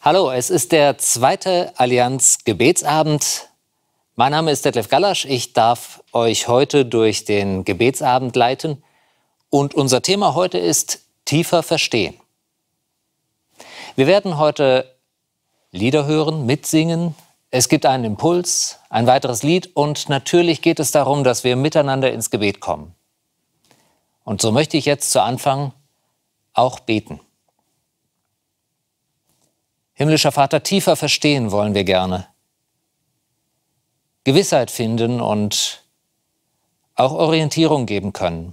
Hallo, es ist der zweite Allianz-Gebetsabend. Mein Name ist Detlef Gallasch. Ich darf euch heute durch den Gebetsabend leiten. Und unser Thema heute ist tiefer verstehen. Wir werden heute Lieder hören, mitsingen. Es gibt einen Impuls, ein weiteres Lied und natürlich geht es darum, dass wir miteinander ins Gebet kommen. Und so möchte ich jetzt zu Anfang auch beten. Himmlischer Vater, tiefer verstehen wollen wir gerne. Gewissheit finden und auch Orientierung geben können.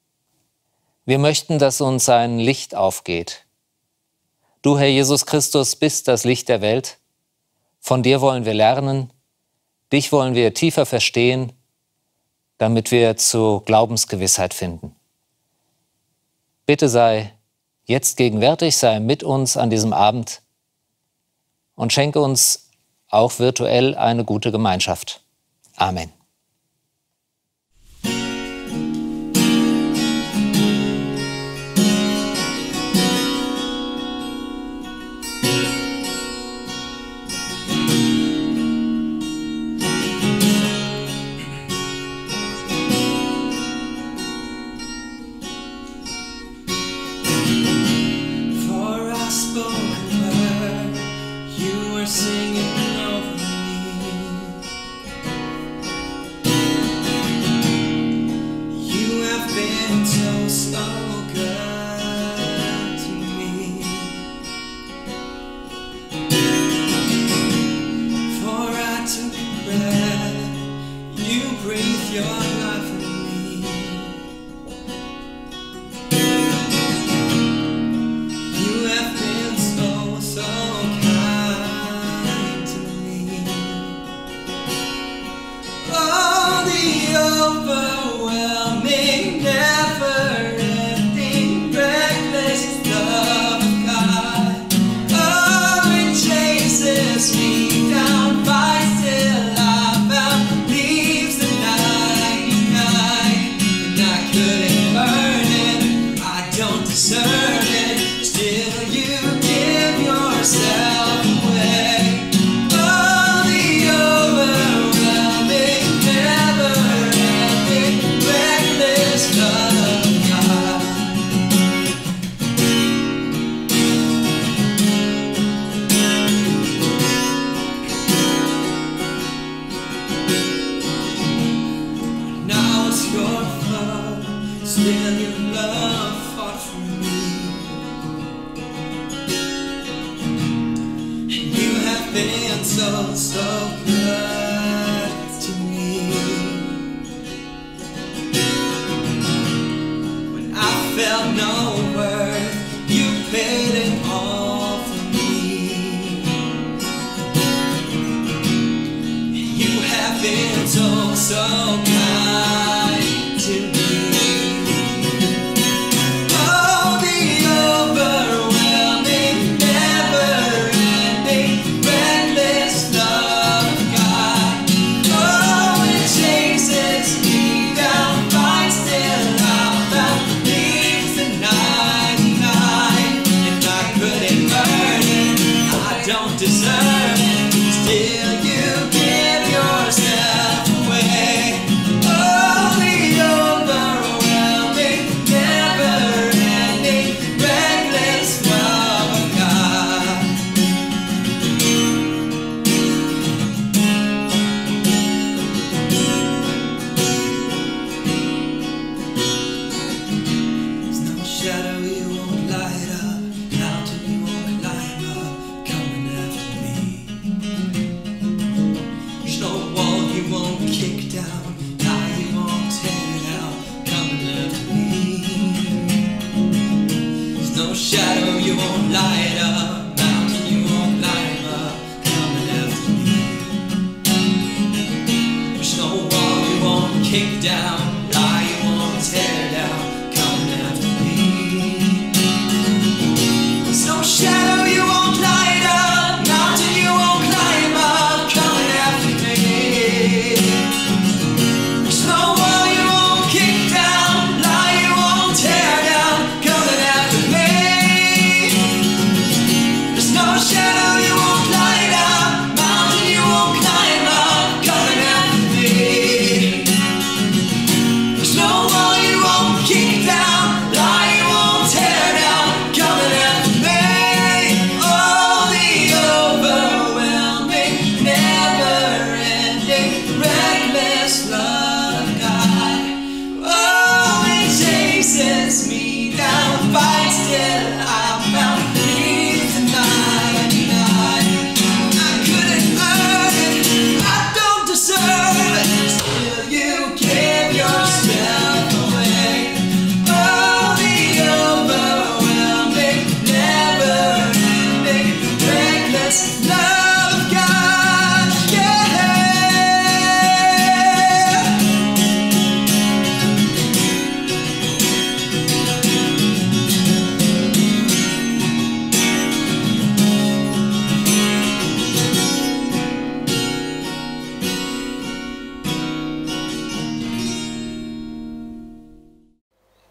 Wir möchten, dass uns ein Licht aufgeht. Du, Herr Jesus Christus, bist das Licht der Welt. Von dir wollen wir lernen, dich wollen wir tiefer verstehen, damit wir zu Glaubensgewissheit finden. Bitte sei jetzt gegenwärtig, sei mit uns an diesem Abend und schenke uns auch virtuell eine gute Gemeinschaft. Amen. Shadow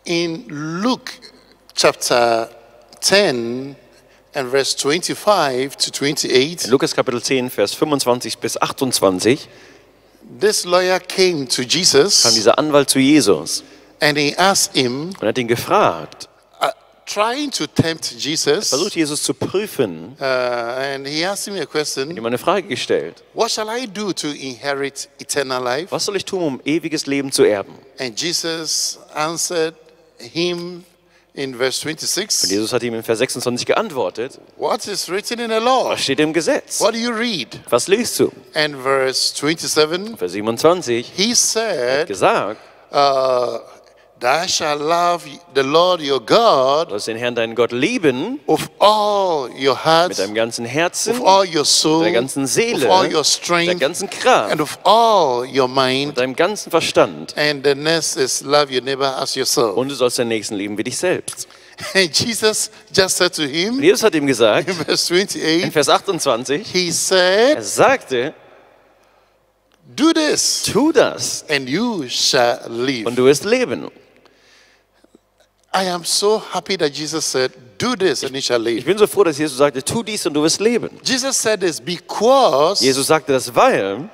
In Luke chapter 10 and verse 25 to 28, In Lukas Kapitel 10, Vers 25 bis 28 this lawyer came to kam Jesus dieser Anwalt zu Jesus and he asked him, und hat ihn gefragt, trying to tempt Jesus, versucht Jesus zu prüfen, and he asked him a question, ihm eine Frage gestellt. what shall I do to inherit eternal life? Was soll ich tun, um ewiges Leben zu erben? And Jesus answered him in verse Und 26, Jesus hat ihm in Vers 26 geantwortet, what is written in the law? was steht im Gesetz? What do you read? Was liest du? And verse 27, Vers 27 he said, gesagt, thou shalt love the Lord your God du sollst den Herrn, deinen Gott, lieben of all your heart, mit deinem ganzen Herzen, of all your soul, der ganzen Seele, of all your der strength, ganzen Kraft, and of all your mind. mit deinem ganzen Verstand. And the next is love your neighbor as yourself. Und du sollst deinen Nächsten lieben wie dich selbst. And Jesus just said to Und him Jesus hat ihm gesagt, in verse in 28, Vers 28, he said, er sagte, do this tu das and you shall live. und du wirst leben. I am so happy that Jesus said, do this and you shall Ich live. bin so froh, dass Jesus sagte, tu dies und du wirst leben. Jesus said this because Jesus sagte das, weil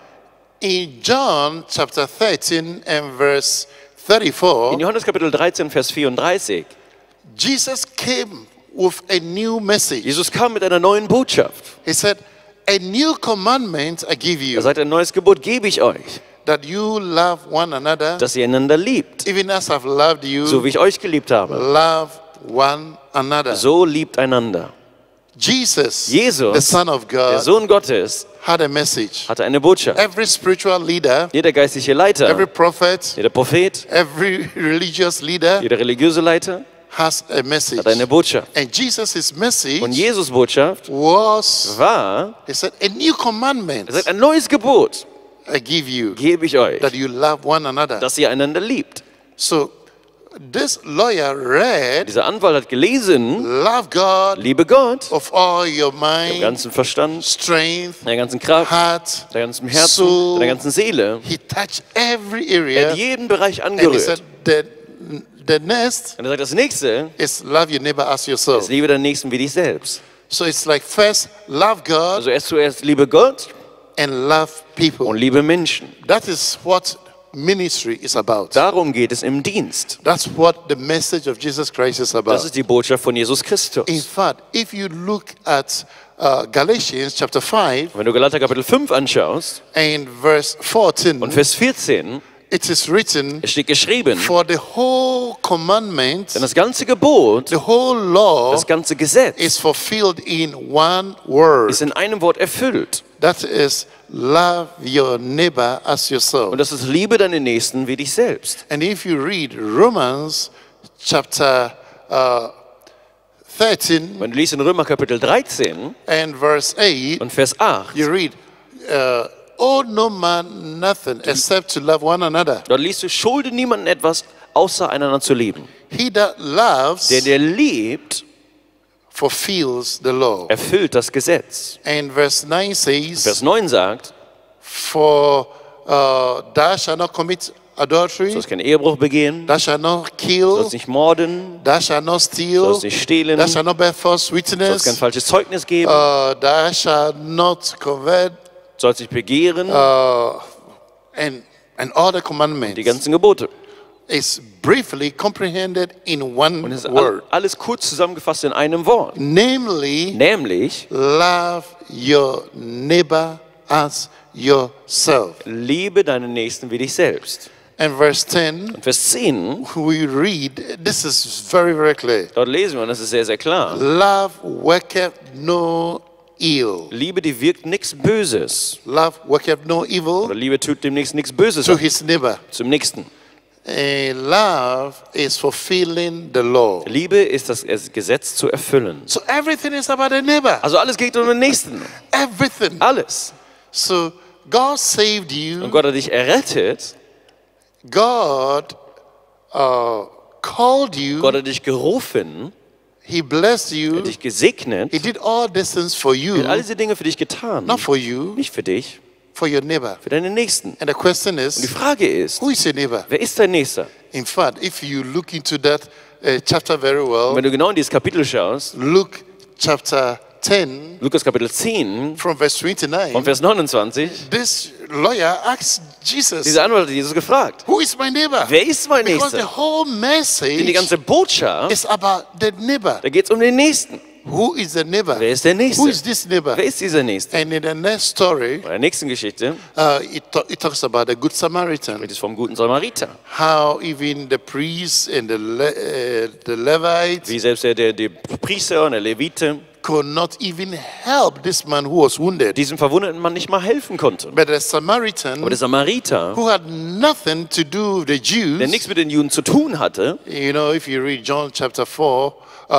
in John chapter 13 and verse 34, in Johannes Kapitel 13, Vers 34, Jesus came with a new message. Jesus kam mit einer neuen Botschaft. He said, a new commandment I give you, Er sagte, ein neues Gebot gebe ich euch, that you love one another, dass ihr einander liebt, even as I've loved you, so wie ich euch geliebt habe. love one another. So liebt einander. Jesus, Jesus, the Son of der God, Sohn Gottes, had a message. hatte eine Botschaft. Every spiritual leader, Jeder geistliche every Leiter, prophet, jeder Prophet, every religious leader jeder religiöse Leiter has a message. hat eine Botschaft. And Jesus' message Und Jesus' Botschaft was, war, he said, a new commandment er sagt, ein neues Gebot I give you, gebe ich euch, that you love one another. dass ihr einander liebt. So this lawyer read, Dieser Anwalt hat gelesen, love God liebe Gott, of all your dem mind, ganzen Verstand, strength, der ganzen Kraft, heart. der ganzen Herzen, Soul. der ganzen Seele. He touched every Er area. hat jeden Bereich And he said, angerührt. the next Und er sagt, das nächste is love your neighbor as yourself. ist, liebe deinen Nächsten wie dich selbst. So it's like first love God Also erst zuerst liebe Gott and love people. und liebe Menschen. That is what ministry is about. Darum geht es im Dienst. That's what the message of Jesus Christ is Das about. ist die Botschaft von Jesus Christus. In fact, if you look at Galatians chapter 5 Wenn du Galater Kapitel 5 anschaust and verse 14, und Vers 14, it is written, es steht geschrieben, for the whole commandment, denn das ganze Gebot, the whole law das ganze Gesetz is fulfilled in one word. ist in einem Wort erfüllt. That is, love your neighbor as yourself. Und das ist, liebe deinen Nächsten wie dich selbst. And if you read Romans chapter 13 Wenn du liest in Römer Kapitel 13 and verse 8, und Vers 8, you read, owe no man nothing except to love one another. dort liest du, schulde niemanden etwas, außer einander zu lieben. He that loves Der liebt, fulfills the law. erfüllt das Gesetz. And verse 9 says, Vers 9 sagt, for thou shalt not commit du adultery, sollst keinen Ehebruch begehen, thou shalt not du kill, sollst nicht morden, thou shalt not du steal, sollst nicht stehlen, thou du shalt not bear false sollst kein witness, falsches Zeugnis geben, thou shalt not covet, du sollst nicht begehren, and all the die commandments ganzen Gebote. is briefly comprehended in Und one es ist word, alles kurz zusammengefasst in einem Wort. namely, Nämlich, love your neighbor as yourself. liebe deinen Nächsten wie dich selbst. And verse 10, Und Vers 10, we read, this is very, very clear. dort lesen wir, und das ist sehr, sehr klar. Love worketh no ill. Liebe, die wirkt nichts Böses. Love worketh no evil Oder Liebe tut demnächst nichts Böses to an, his neighbor. zum Nächsten. Love is fulfilling the law. Liebe ist das Gesetz zu erfüllen. So everything is about the neighbor. Also alles geht um den Nächsten. Everything. Alles. So God saved Und you. Gott hat dich errettet. God called you. Gott hat dich gerufen. He blessed Er you. hat dich gesegnet. He did all these things for Er hat you, all diese Dinge für dich getan. not for you, Nicht für dich, for your neighbor. für deinen Nächsten. And the question Und die is, Frage ist, who is your neighbor? wer ist dein Nächster? In fact, if you look into that chapter very Und well, wenn du genau in dieses Kapitel schaust, Luke chapter 10, Lukas Kapitel 10, from verse 29, von Vers 29, this lawyer asked Jesus, dieser Anwalt hat Jesus gefragt, who is my neighbor? wer ist mein Because the Nächster? whole Denn die message ganze Botschaft, is about the neighbor. da geht es um den Nächsten. Who is the neighbor? Wer ist der Who is Nächste? this neighbor? Wer ist dieser Nächste? And in the next story, Bei der nächsten Geschichte it talks about the Good Samaritan. geht es vom guten Samariter. How even the priests and the Levites Wie selbst der Priester und der Levite could not even help this man who was wounded. diesem verwundeten Mann nicht mal helfen konnte. But the Samaritan, Aber der Samariter, who had nothing to do with the der Jews, nichts mit den Juden zu tun hatte, you know, if you read John chapter 4,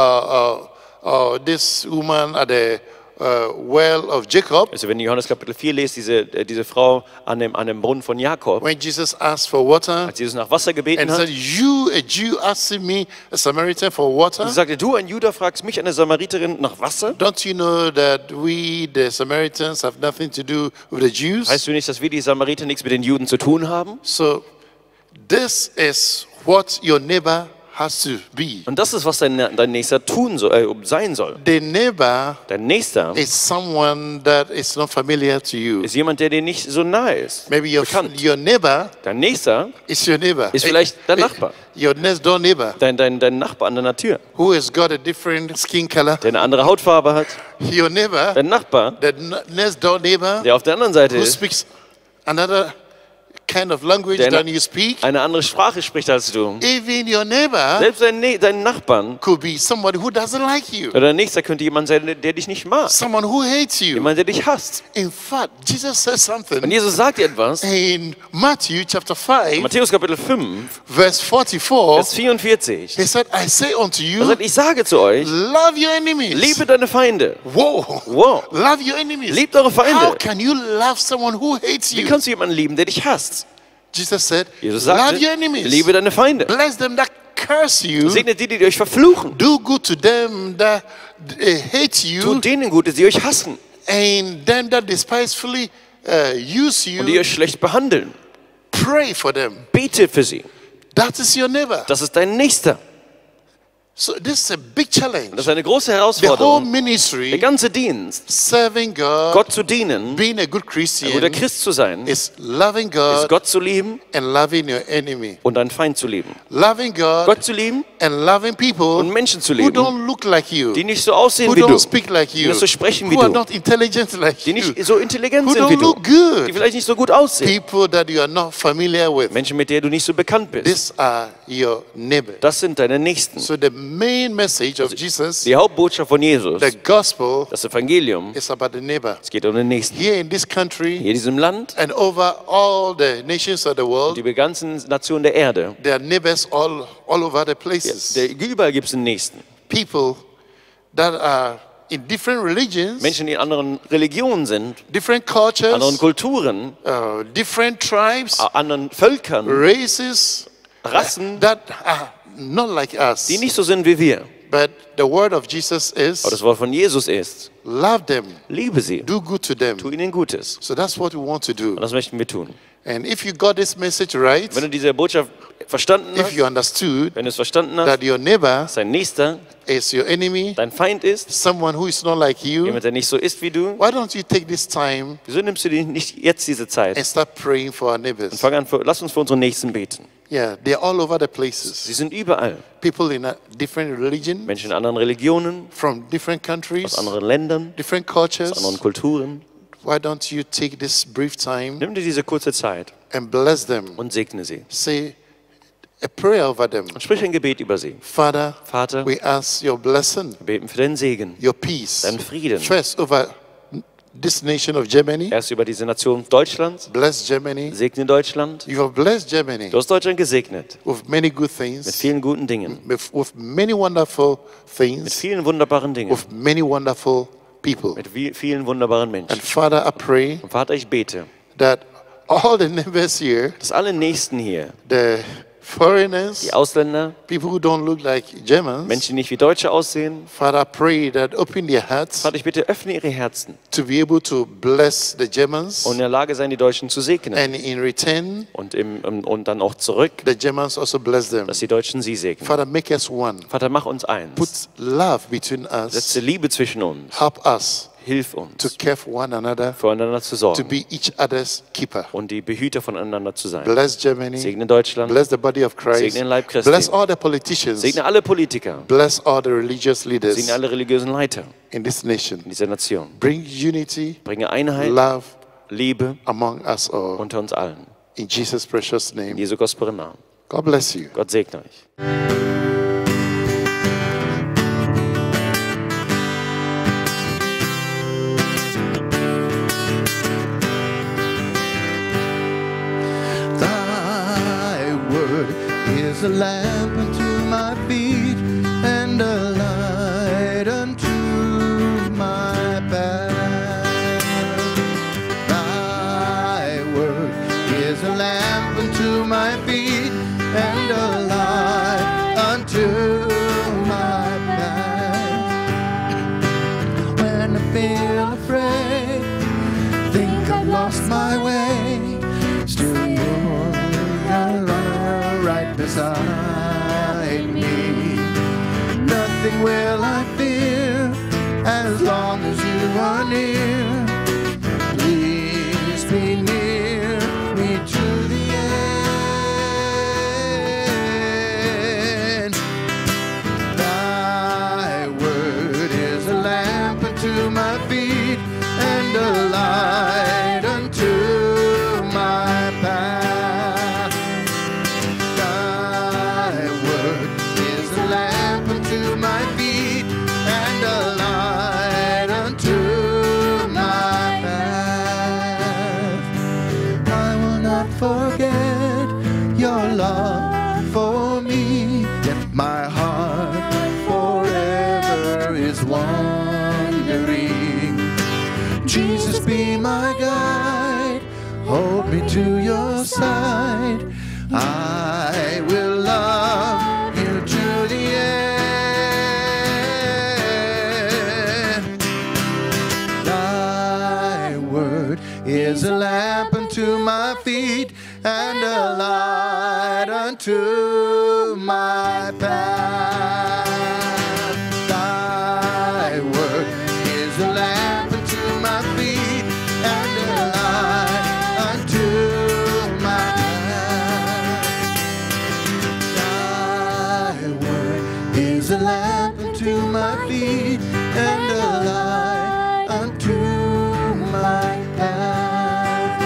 this woman at the well of Jacob, also wenn ihr Johannes Kapitel 4 lest, diese Frau an dem Brunnen von Jakob, when Jesus asked for water, als Jesus nach Wasser gebeten and hat, said, you, a Jew, asking me, a Samaritan, for water? sie sagte, du, ein Juda, fragst mich, eine Samariterin, nach Wasser? Don't you know that we, the Samaritans, have nothing to do with the Jews? Weißt du nicht, dass wir, die Samariter, nichts mit den Juden zu tun haben? So, this is what your neighbor has to be. Und das ist, was dein Nächster sein soll. The neighbor Dein Nächster is someone that is not familiar to you. ist jemand, der dir nicht so nahe ist. Maybe bekannt. your neighbor Dein Nächster is your neighbor. ist vielleicht dein Nachbar. Your next door neighbor, Dein Nachbar an deiner Tür, who has got a different skin color. der eine andere Hautfarbe hat. Your neighbor, Dein Nachbar, the next door neighbor, der auf der anderen Seite who ist, speaks another kind of language Der than you speak. eine andere Sprache spricht als du. Even your neighbor Selbst dein Nachbarn could be somebody who doesn't like you, oder dein Nächster könnte jemand sein, der dich nicht mag. someone who hates you. Jemand, der dich hasst. In fact, Jesus says Und something Jesus sagt dir etwas. in Matthew chapter 5, Matthäus Kapitel 5, verse 44. Vers 44. He said, I say unto Er you, sagt, ich sage zu euch, love your enemies. liebe deine Feinde. Whoa. Wow. Love your enemies. Liebt eure How Feinde. can you love someone who hates Wie you? kannst du jemanden lieben, der dich hasst? Jesus said, Jesus love sagte, your enemies. liebe deine Feinde. Bless them that curse you. Segnet die, die euch verfluchen. Do good to them that hate you. Tut denen Gutes, die euch hassen And them that despisefully use und die you. euch schlecht behandeln. Pray for them. Bete für sie. That is your neighbor. Das ist dein Nächster. So this is a big challenge. Das ist eine große The whole Herausforderung. Der ministry, ganze Dienst, serving God, Gott zu dienen, being a good ein Christian, guter Christ zu sein, is loving ist God Gott zu lieben and loving your enemy. und deinen Feind zu lieben. Loving God Gott zu lieben and loving people und Menschen zu who lieben, don't look like you, die nicht so aussehen who wie du, don't speak like die you, nicht so sprechen wie who are du, not intelligent like die you, nicht so intelligent who sind wie don't du, look good, die vielleicht nicht so gut aussehen. people that you are not familiar with. Menschen, mit denen du nicht so bekannt bist. These are your neighbors. Das sind deine Nächsten. So the main message of Jesus, Die Hauptbotschaft von Jesus, the gospel, das Evangelium, is about the neighbor. es geht um den Nächsten. Here in this country Hier in diesem Land, and over all the nations of the world, die ganzen Nationen der Erde, there are neighbors all over the places. überall gibt es einen Nächsten. People that are in different religions, Menschen, die in anderen Religionen sind, different anderen cultures, Kulturen, different tribes, anderen Völkern, races, Rassen, that are not like us. die nicht so sind wie wir. But the word of Jesus is, Aber das Wort von Jesus ist, love them, liebe sie, do good to them. tu ihnen Gutes. So that's what we want to do. Und das möchten wir tun. And if you got this message right, Wenn du diese Botschaft verstanden if hast, you understood wenn du es verstanden hast, that your neighbor dass dein Nächster is your enemy, dein Feind ist, someone who is not like you, jemand, der nicht so ist wie du, why don't you take this time wieso nimmst du dir nicht jetzt diese Zeit? and start praying for our neighbors? Lass uns für unsere Nächsten beten. Yeah, they're all over the places. Sie sind überall. People in a different religion, Menschen in anderen Religionen, from different aus countries, anderen Ländern, different aus cultures. anderen Kulturen. Why don't you take this brief time Nimm dir diese kurze Zeit and bless them? und segne sie. Say a prayer over them. Und sprich ein Gebet über sie. Father, Vater, we ask your blessing, wir beten für deinen Segen, your peace, deinen Frieden. first over this nation of Germany. Erst über diese Nation Deutschland. Bless Germany. Segne Deutschland. You have blessed Germany Du hast Deutschland gesegnet with many good mit things, vielen guten Dingen, with many wonderful mit things, vielen wunderbaren Dingen, with many wonderful people. mit vielen wunderbaren And Menschen. Father, I pray Und Vater, ich bete, that all the neighbors here, dass alle Nächsten hier, the foreigners, die Ausländer, people who don't look like Germans. Menschen, die nicht wie Deutsche aussehen. Father, I pray that open their hearts Vater, ich bitte, öffne ihre Herzen to be able to bless the Germans, und in der Lage sein, die Deutschen zu segnen. and in return, Und dann auch zurück, the Germans also bless them. dass die Deutschen sie segnen. Father, make us one. Vater, mach uns Put eins. love between us. Setze Liebe zwischen uns. Help us Hilf to uns, care for one another, füreinander zu to sorgen be each other's keeper. und die Behüter voneinander zu sein. Bless Germany. Segne Deutschland, Bless the body of Christ. segne den Leib Christi, Bless all the politicians. segne alle Politiker, Bless all the religious leaders segne alle religiösen Leiter in this nation. in dieser Nation. Bring unity, Bringe Einheit, love Liebe among us all. unter uns allen. In Jesus' precious In name. Jesu kostbaren Namen. God bless you. Gott segne euch. Thy word is a lamp unto my feet and a light unto my path. Thy word is a lamp unto my feet and a light unto my path. When I feel afraid, think I've lost my way, still you're right beside me. Nothing will I fear as long as you are near. Please be near me to the end. Thy word is a lamp unto my feet and a light unto my path. Thy word is a lamp unto my feet and a light unto my path. I will not forget your love for me, yet my heart forever is wandering. Jesus, be my guide, hold me to your side. I will love you to the end. Thy word is a lamp unto my feet and a light unto my path. Thy word is a lamp unto my feet and a light unto my path. Thy word is a lamp unto my feet and a light unto my path.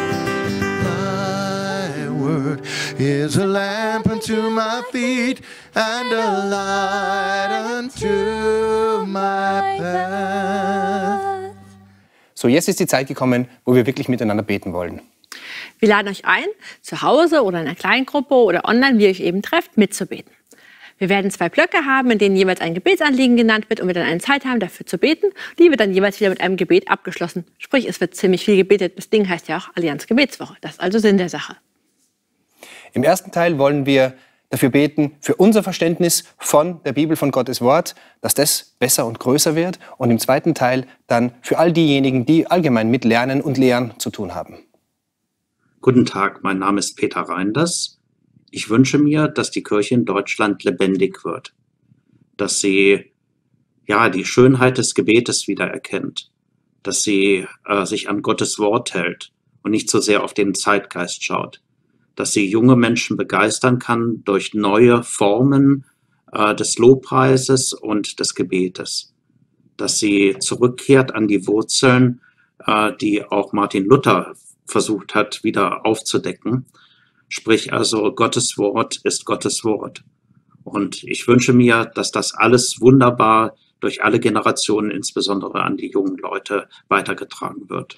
Thy word is a lamp unto my feet and a light unto my path. So, jetzt ist die Zeit gekommen, wo wir wirklich miteinander beten wollen. Wir laden euch ein, zu Hause oder in einer Kleingruppe oder online, wie ihr euch eben trefft, mitzubeten. Wir werden 2 Blöcke haben, in denen jeweils ein Gebetsanliegen genannt wird und wir dann eine Zeit haben, dafür zu beten. Die wird dann jeweils wieder mit einem Gebet abgeschlossen. Sprich, es wird ziemlich viel gebetet. Das Ding heißt ja auch Allianz Gebetswoche. Das ist also Sinn der Sache. Im ersten Teil wollen wir dafür beten, für unser Verständnis von der Bibel, von Gottes Wort, dass das besser und größer wird. Und im zweiten Teil dann für all diejenigen, die allgemein mit Lernen und Lehren zu tun haben. Guten Tag, mein Name ist Peter Reinders. Ich wünsche mir, dass die Kirche in Deutschland lebendig wird, dass sie die Schönheit des Gebetes wiedererkennt, dass sie sich an Gottes Wort hält und nicht so sehr auf den Zeitgeist schaut, dass sie junge Menschen begeistern kann durch neue Formen des Lobpreises und des Gebetes, dass sie zurückkehrt an die Wurzeln, die auch Martin Luther versucht hat, wieder aufzudecken. Sprich also, Gottes Wort ist Gottes Wort. Und ich wünsche mir, dass das alles wunderbar durch alle Generationen, insbesondere an die jungen Leute, weitergetragen wird.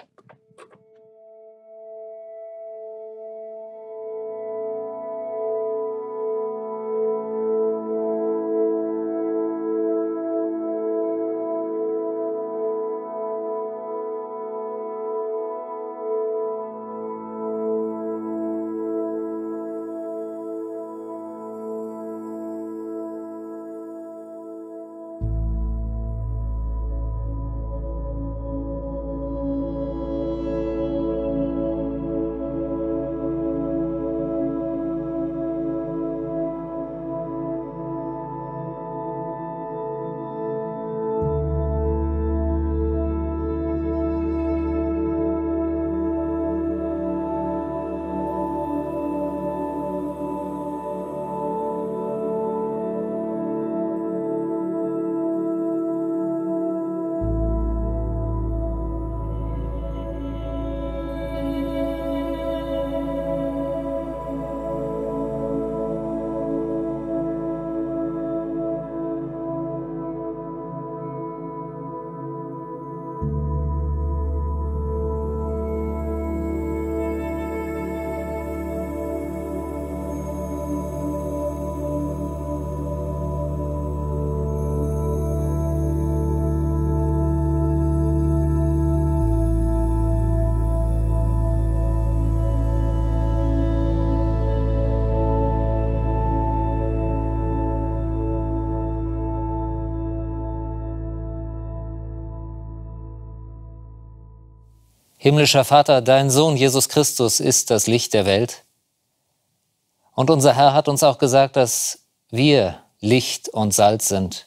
Himmlischer Vater, dein Sohn Jesus Christus ist das Licht der Welt. Und unser Herr hat uns auch gesagt, dass wir Licht und Salz sind.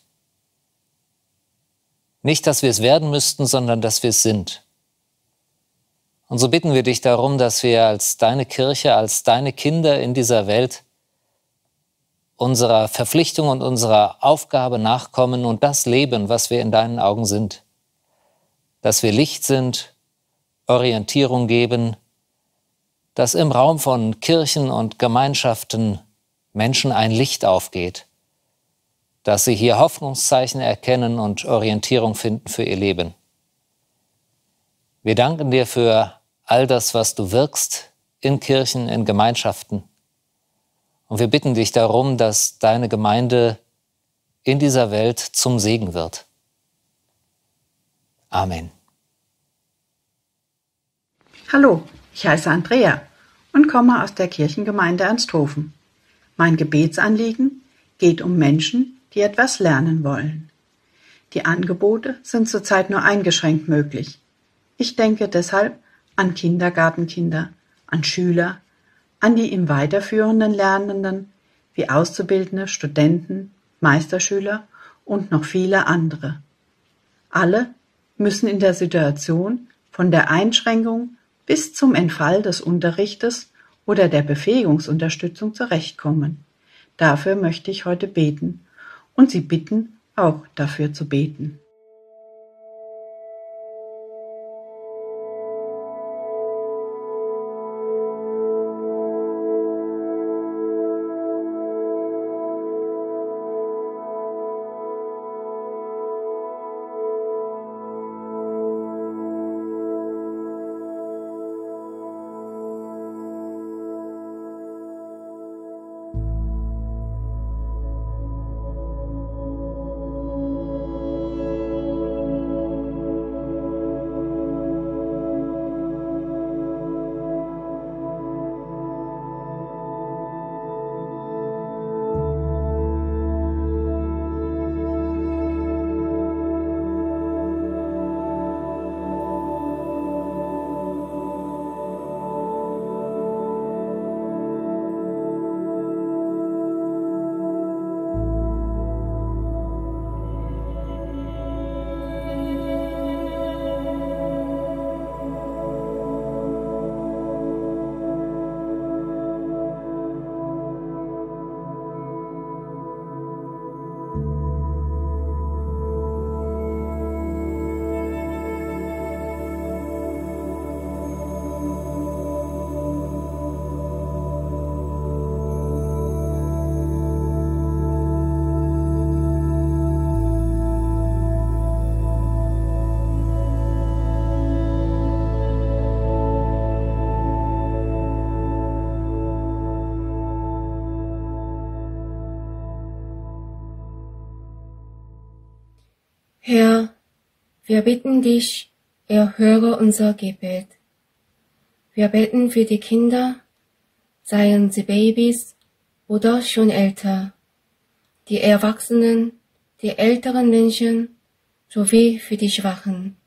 Nicht, dass wir es werden müssten, sondern dass wir es sind. Und so bitten wir dich darum, dass wir als deine Kirche, als deine Kinder in dieser Welt unserer Verpflichtung und unserer Aufgabe nachkommen und das leben, was wir in deinen Augen sind. Dass wir Licht sind, Orientierung geben, dass im Raum von Kirchen und Gemeinschaften Menschen ein Licht aufgeht, dass sie hier Hoffnungszeichen erkennen und Orientierung finden für ihr Leben. Wir danken dir für all das, was du wirkst in Kirchen, in Gemeinschaften. Und wir bitten dich darum, dass deine Gemeinde in dieser Welt zum Segen wird. Amen. Hallo, ich heiße Andrea und komme aus der Kirchengemeinde Ernsthofen. Mein Gebetsanliegen geht um Menschen, die etwas lernen wollen. Die Angebote sind zurzeit nur eingeschränkt möglich. Ich denke deshalb an Kindergartenkinder, an Schüler, an die im weiterführenden Lernenden, wie Auszubildende, Studenten, Meisterschüler und noch viele andere. Alle müssen in der Situation von der Einschränkung bis zum Entfall des Unterrichtes oder der Befähigungsunterstützung zurechtkommen. Dafür möchte ich heute beten und Sie bitten, auch dafür zu beten. Herr, wir bitten dich, erhöre unser Gebet. Wir beten für die Kinder, seien sie Babys oder schon älter, die Erwachsenen, die älteren Menschen sowie für die Schwachen.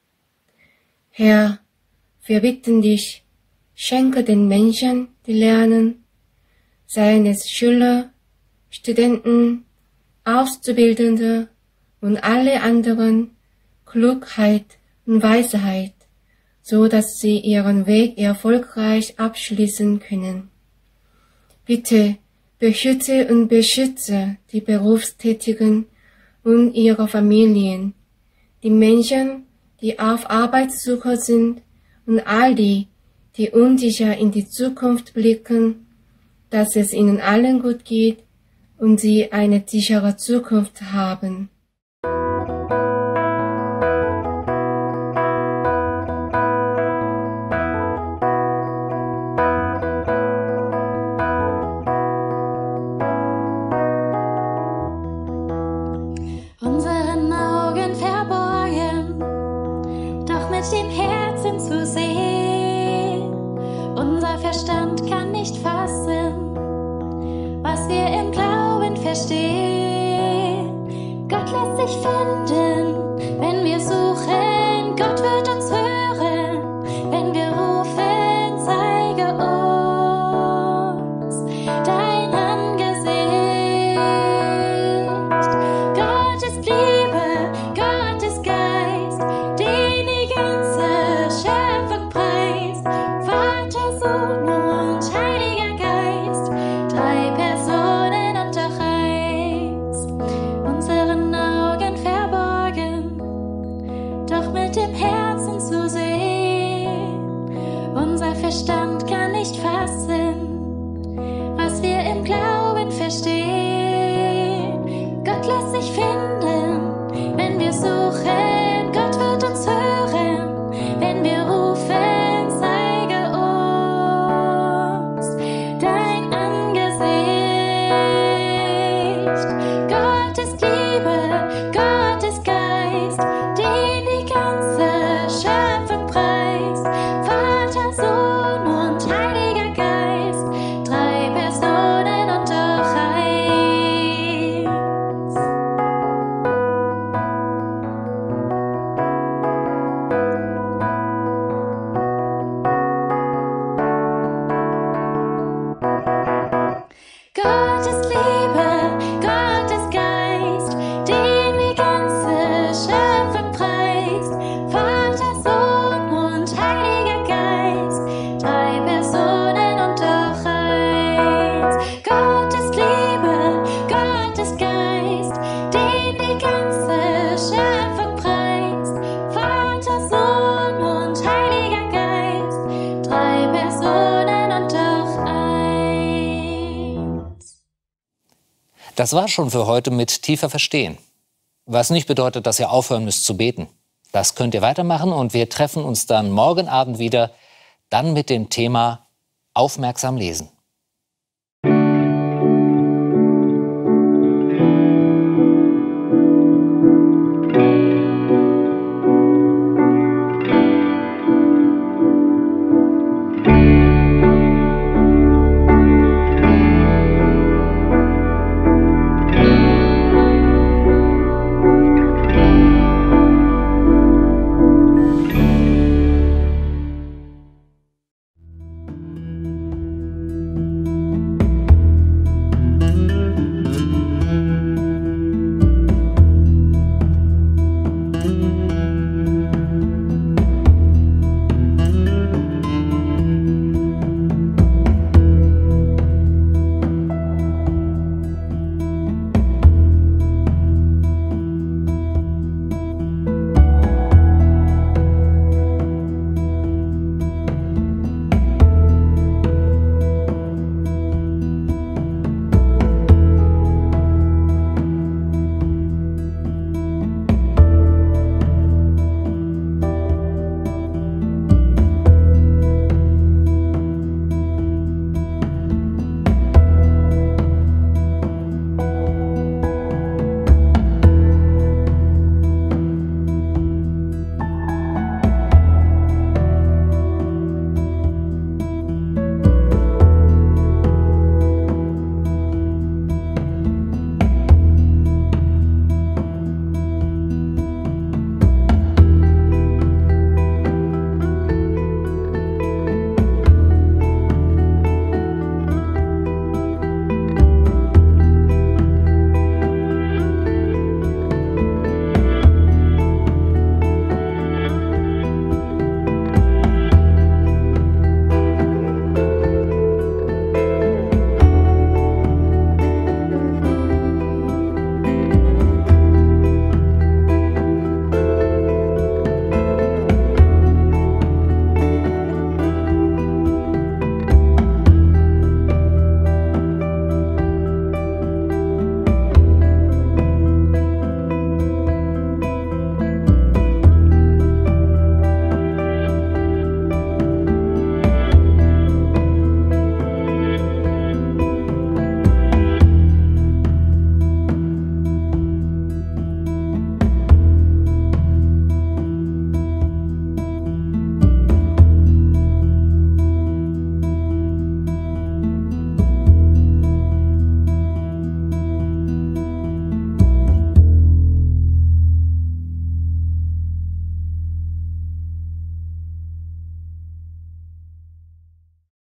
Herr, wir bitten dich, schenke den Menschen, die lernen, seien es Schüler, Studenten, Auszubildende und alle anderen, Klugheit und Weisheit, so dass sie ihren Weg erfolgreich abschließen können. Bitte behüte und beschütze die Berufstätigen und ihre Familien, die Menschen, die auf Arbeitssuche sind und all die, die unsicher in die Zukunft blicken, dass es ihnen allen gut geht und sie eine sichere Zukunft haben. Unseren Augen verborgen, doch mit dem Herzen zu sehen. Unser Verstand kann nicht fassen, was wir im Glauben verstehen. Gott lässt sich finden, wenn wir suchen. Gott wird uns hören, wenn wir sich finden, wenn wir suchen. Gott wird uns hören, wenn wir rufen. Zeige uns dein Angesicht. Gott ist Liebe, Gott ist Geist, den die ganze Schöpfung preist. Vater, Sohn und Heiliger Geist, drei Personen und doch eins. Gott ist Liebe, Gott ist Geist, den die ganze Schöpfung preist. Vater, Sohn und Heiliger Geist, drei Personen und doch eins. Gott ist Liebe, Gott ist Geist, den die ganze Schöpfung preist. Vater, Sohn und Heiliger Geist, drei Personen und doch eins. Das war schon für heute mit Tiefer Verstehen. Was nicht bedeutet, dass ihr aufhören müsst zu beten. Das könnt ihr weitermachen und wir treffen uns dann morgen Abend wieder, dann mit dem Thema Aufmerksam lesen.